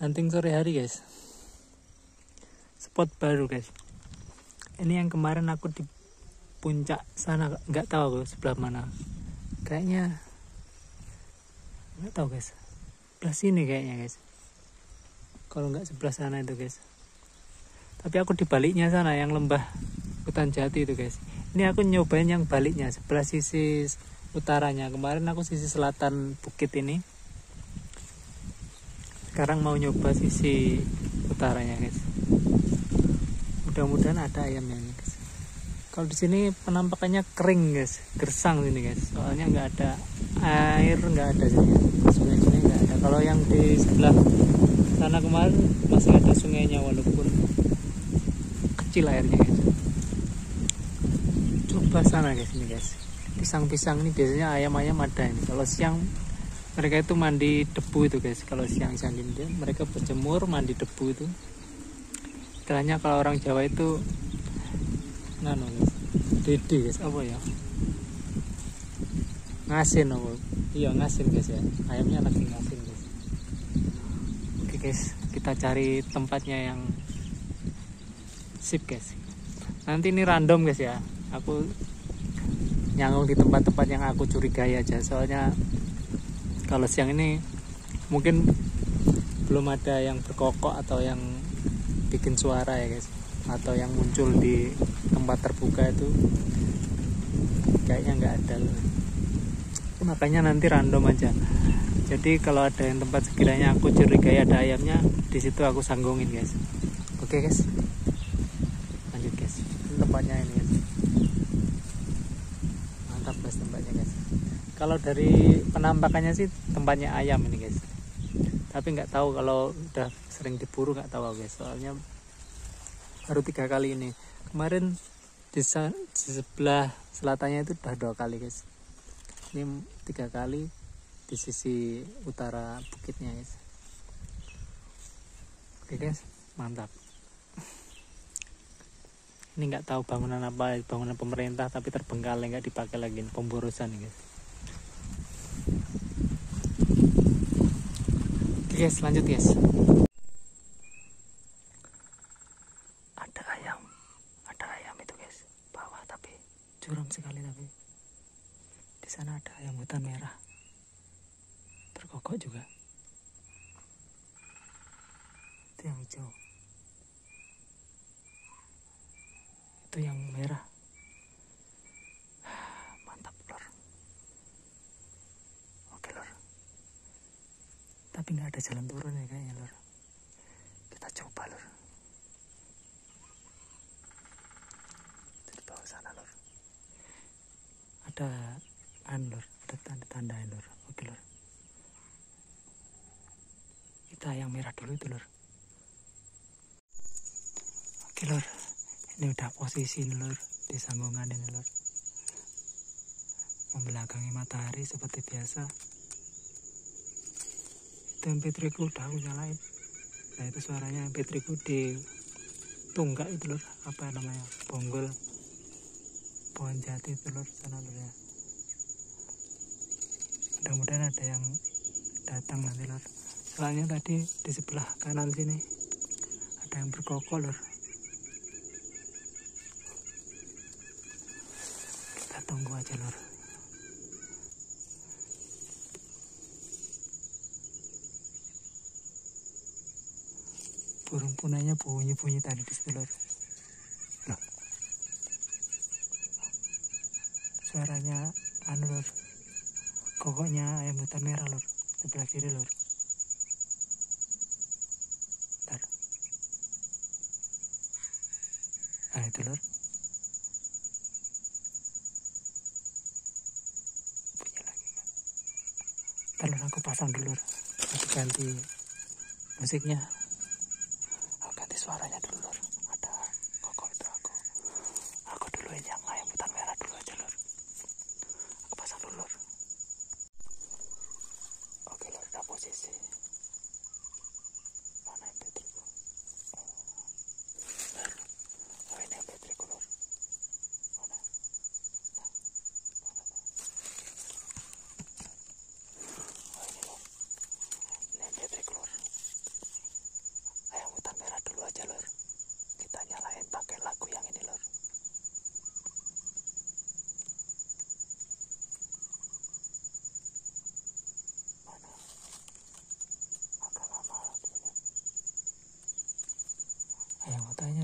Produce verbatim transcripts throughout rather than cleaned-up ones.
hunting sore hari guys. Spot baru guys. Ini yang kemarin aku di puncak sana, nggak tahu aku sebelah mana. Kayaknya nggak tahu guys. Sebelah sini kayaknya guys. Kalau nggak sebelah sana itu guys. Tapi aku di baliknya sana yang lembah hutan jati itu guys. Ini aku nyobain yang baliknya, sebelah sisi utaranya. Kemarin aku sisi selatan bukit ini. Sekarang mau nyoba sisi utaranya guys. Mudah-mudahan ada ayamnya nih guys. Kalau di sini penampakannya kering guys, gersang sini guys. Soalnya nggak ada air, nggak ada sini. Sungai-sungai nggak ada. Kalau yang di sebelah sana kemarin masih ada sungainya walaupun kecil airnya guys. Coba sana guys ini guys. Pisang-pisang ini biasanya ayam-ayam ada ini. Kalau siang mereka itu mandi debu itu guys. Kalau siang-siang ini mereka berjemur mandi debu itu. Istilahnya kalau orang Jawa itu nganu guys. Dede guys, apa ya? Ngasin apa? Iya ngasin guys ya. Ayamnya lagi ngasin guys. Oke guys, kita cari tempatnya yang sip guys. Nanti ini random guys ya. Aku nyanggung di tempat-tempat yang aku curigai aja. Soalnya kalau siang ini mungkin belum ada yang berkokok atau yang bikin suara ya guys. Atau yang muncul di tempat terbuka itu kayaknya nggak ada loh. Makanya nanti random aja. Jadi kalau ada yang tempat sekiranya aku curigai ada ayamnya, di situ aku sanggungin guys. Oke guys, lanjut guys. Ini tempatnya ini guys. Mantap guys tempatnya guys. Kalau dari penampakannya sih tempatnya ayam ini guys. Tapi nggak tahu kalau udah sering diburu, nggak tahu guys. Soalnya baru tiga kali ini. Kemarin di, di sebelah selatannya itu udah dua kali guys. Ini tiga kali di sisi utara bukitnya guys. Oke guys, mantap. Ini nggak tahu bangunan apa, bangunan pemerintah tapi terbengkalai, nggak dipakai lagi, pemborosan nih guys. Oke guys, lanjut guys. Ada ayam, ada ayam itu guys, bawah tapi curam sekali tapi. Di sana ada ayam hutan merah, berkokok juga. Itu yang hijau. Itu yang merah. Mantap lor. Oke lor. Tapi nggak ada jalan turun ya kayaknya lor. Kita coba lor. Di bawah sana lor. Ada an lor, ada tanda-tanda lor. Oke lor. Kita yang merah dulu itu lor. Oke lor. Ini udah posisi lor di sanggungan ini lor. Membelakangi matahari seperti biasa. Itu M P tiga ku udah aku nyalain. Nah itu suaranya M P tiga ku di tunggak itu lor. Apa namanya? Bonggol. Pohon jati itu lor. Sana lor ya. Mudah-mudahan ada yang datang nanti lor. Soalnya tadi di sebelah kanan sini ada yang berkokok lor. Kita tunggu aja lor. Burung punanya bunyi-bunyi tadi di situ lor. Loh. Suaranya anu lor. Kokoknya ayam hutan merah lor. Sebelah kiri lor. Bentar. Nah itu lor. Bunyi lagi kan. Bentar lor, aku pasang dulu lor. Aku ganti musiknya. Aku ganti suaranya dulu lor. Ada kokok itu aku. Aku duluin yang ayam hutan merah dulu aja lor. Aku pasang dulu lor. Oke lor, udah posisi. Mana M P tiga ku? Oh ini M P tiga ku lor. Mana? Nah, mana tuh? Oh ini lor. Ini M P tiga ku lor.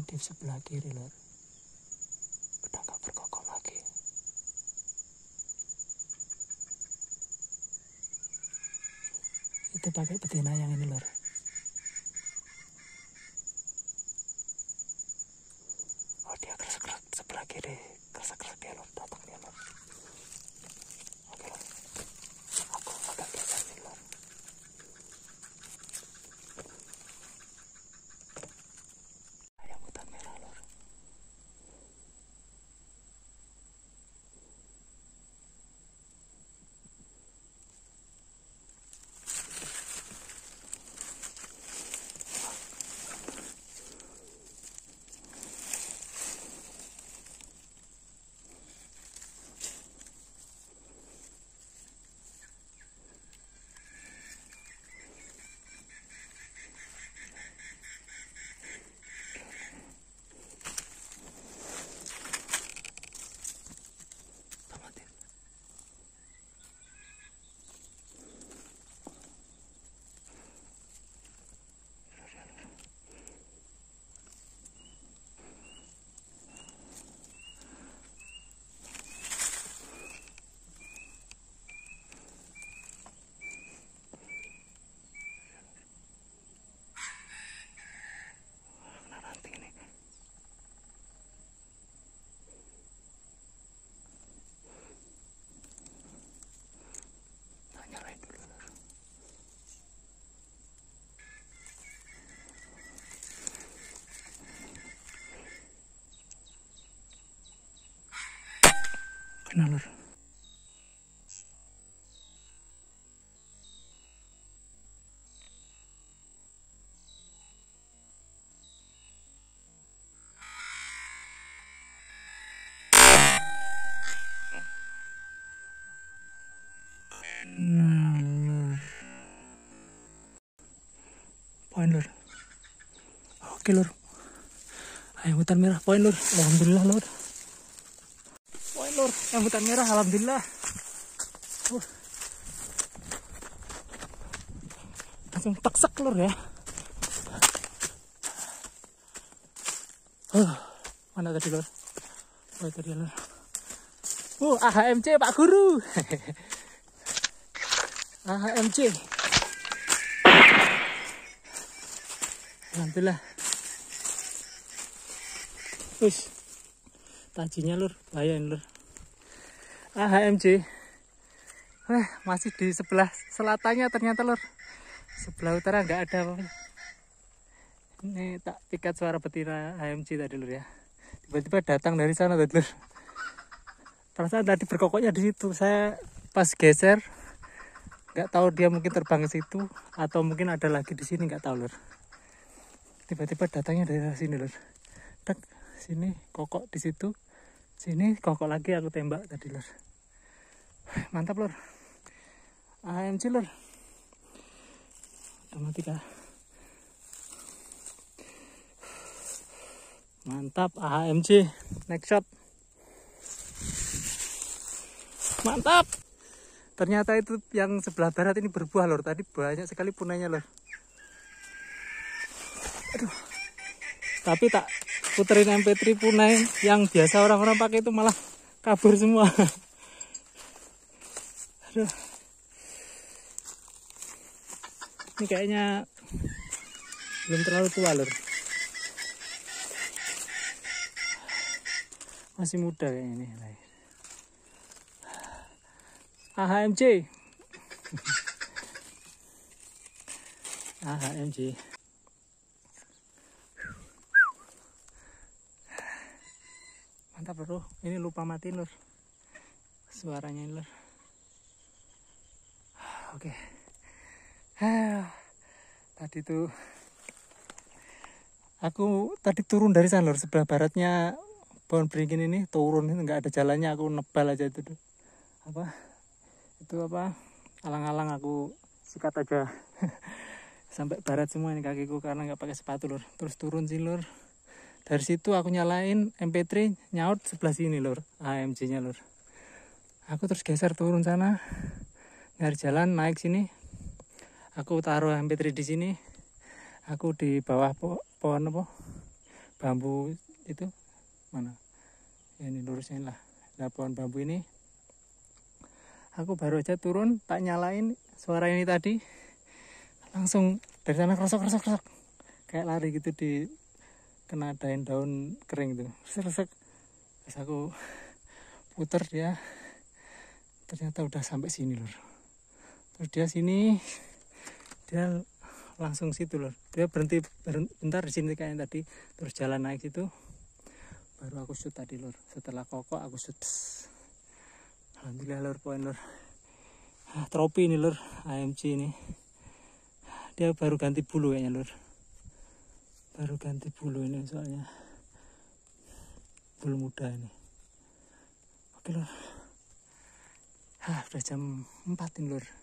di sebelah kiri lor. Udah nggak berkokok lagi. Itu pakai betina yang ini lor. Oh dia keresek-keresek sebelah kiri, keresek-keresek dia lor, datang dia lor. Oke lor, aku agak geser sih lor. Ayam hutan merah lor. Kena lor. Hmm. Poin lor. Oke lor. Ayam hutan merah poin lor. Alhamdulillah lor. Poin lor. Ayam hutan merah alhamdulillah. Uh. Langsung taksek lor ya. Uh. Mana tadi lor? Oh tadi lor. Uh, A H M C Pak Guru. A H M C. Alhamdulillah. Wis. Tajinya lur, bahaya lur. A H M C. Wah, masih di sebelah selatannya ternyata lur. Sebelah utara nggak ada apa-apa. Ini tak pikat suara betina A H M C tadi lur ya. Tiba-tiba datang dari sana tadi lur. Perasaan tadi berkokoknya di situ. Saya pas geser nggak tahu dia mungkin terbang ke situ atau mungkin ada lagi di sini, nggak tahu lur. Tiba-tiba datangnya dari sini lur. Tak sini kokok di situ, sini kokok lagi, aku tembak tadi lur. Mantap lur. A H M C lur. Mati kah? Mantap A H M C. Next shot. Mantap. Ternyata itu yang sebelah barat ini berbuah lor. Tadi banyak sekali punanya lor. Aduh. Tapi tak puterin M P tiga punai yang biasa orang-orang pakai itu malah kabur semua. Aduh. Ini kayaknya belum terlalu tua lor. Masih muda kayaknya ini. A H M C. A H M C. Mantap bro. Ini lupa matiin lur. Suaranya lur. Oke. Tadi tuh aku tadi turun dari sana lur, sebelah baratnya pohon beringin ini turun, ini nggak ada jalannya, aku nebal aja itu tuh. Apa? Itu apa, alang-alang aku sikat aja sampai barat semua ini kakiku karena nggak pakai sepatu lur. Terus turun sih lur, dari situ aku nyalain M P tiga nyaut sebelah sini lur, A M C nya lur. Aku terus geser turun sana, nyari jalan naik sini, aku taruh M P tiga di sini, aku di bawah po pohon apa bambu itu mana ya, ini lurusnya lah. Nah, pohon bambu ini aku baru aja turun, tak nyalain suara ini tadi, langsung dari sana kerosok kerosok kerosok kayak lari gitu, di kena daun daun kering tuh, kerosok. Terus aku puter, dia ternyata udah sampai sini lur. Terus dia sini, dia langsung situ lur, dia berhenti bentar di sini kayak tadi, terus jalan naik situ, baru aku shoot tadi lur. Setelah kokok aku shoot. Alhamdulillah lur, poin lur. Ah, tropi ini lur, A M C ini. Dia baru ganti bulu kayaknya lur. Baru ganti bulu ini soalnya. Bulu muda ini. Oke lur. Hah, udah jam empat ini lur.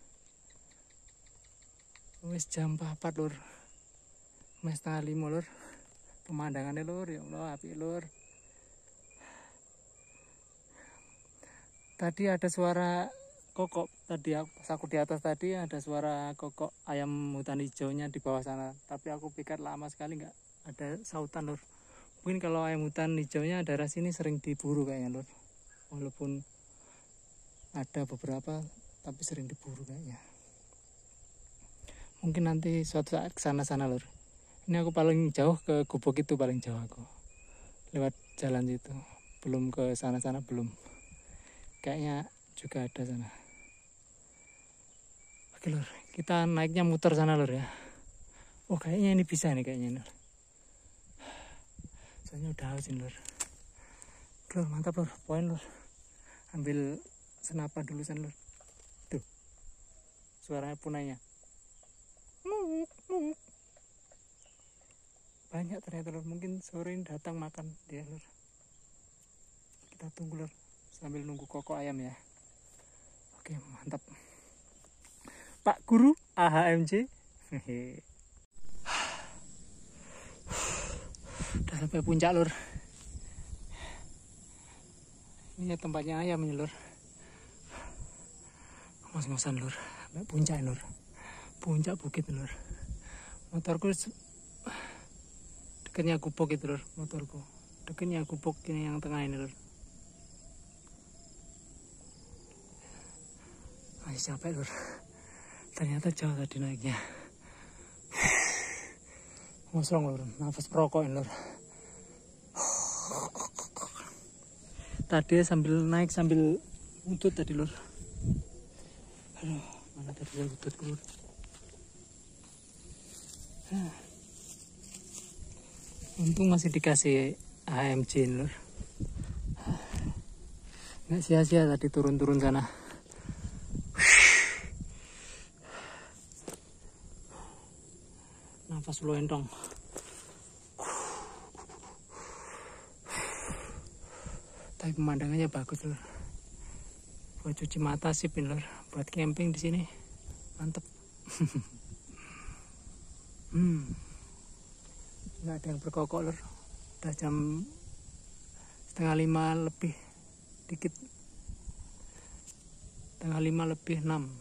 Wis jam empat lur. Mes setengah lima lur. Pemandangannya lur, ya Allah, api lur. Tadi ada suara kokok. Tadi aku, pas aku di atas tadi ada suara kokok ayam hutan hijaunya di bawah sana. Tapi aku pikir lama sekali nggak ada sautan lur. Mungkin kalau ayam hutan hijaunya daerah sini sering diburu kayaknya lur. Walaupun ada beberapa, tapi sering diburu kayaknya. Mungkin nanti suatu saat kesana sana lur. Ini aku paling jauh ke gubuk itu, paling jauh aku. Lewat jalan situ. Belum ke sana-sana, belum. Kayaknya juga ada sana. Oke lur, kita naiknya muter sana lur ya. Oh kayaknya ini bisa nih kayaknya lur. Soalnya udah haus ini lur. Lur mantap lur, poin lur. Ambil senapan dulu sana lur. Tuh, suaranya punainya. Banyak ternyata lur, mungkin sore ini datang makan dia lur. Kita tunggu lur, sambil nunggu kokok ayam ya. Oke mantap. Pak Guru A H M C. Udah sampai puncak lur. Ini tempatnya ayam ini lur. Ngos-ngosan lur, sampai puncak lur. Puncak bukit lur. Motorku dekatnya gubuk itu lur, motorku. Dekatnya gubuk ini yang tengah ini lur. Masih capek lur. Ternyata jauh tadi naiknya. Ngosong lur, nafas perokok lur. Tadi sambil naik sambil ngutut tadi lur. Aduh, mana tadi saya ngutut lur. Untung masih dikasih A M C lur. Nggak sia-sia tadi turun-turun sana. Nafas lu entong. Tapi pemandangannya bagus lur. Buat cuci mata sip ini lur. Buat camping di sini mantep. Hmm, nggak ada yang berkokok lur. Udah jam setengah lima lebih dikit, setengah lima lebih enam.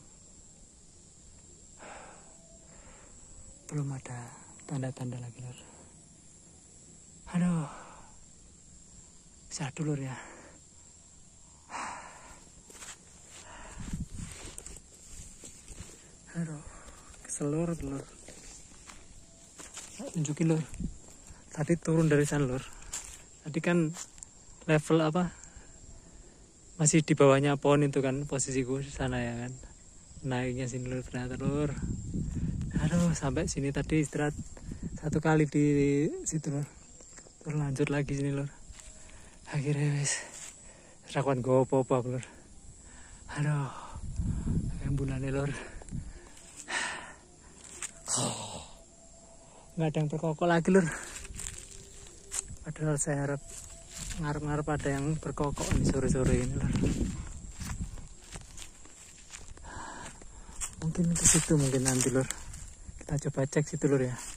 Belum ada tanda-tanda lagi lur. Aduh, bisa dulu ya. Aduh, keselur lur. Tunjukin lur, tadi turun dari sana lur. Tadi kan level apa, masih di bawahnya pohon itu kan posisiku di sana ya kan. Naiknya sini lur, ternyata lur. Aduh, sampai sini tadi istirahat satu kali di situ lur. Terus lanjut lagi sini lur. Akhirnya wes rakuan gopo-gopo lur. Aduh, embunane lur. Nggak ada yang berkokok lagi lur. Padahal saya harap ngarep-ngarep ada yang berkokok nih sore-sore ini lur. Mungkin ke situ mungkin nanti lur. Kita coba cek situ lur ya.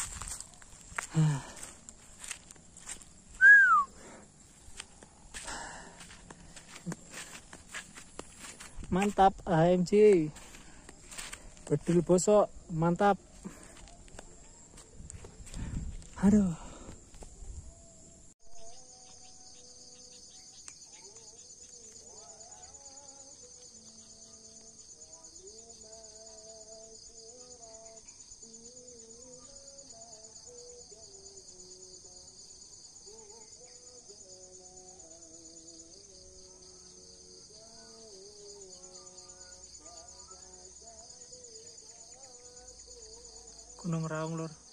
Mantap A M C. Bedil bosok, mantap. Aduh, Gunung Raung lur.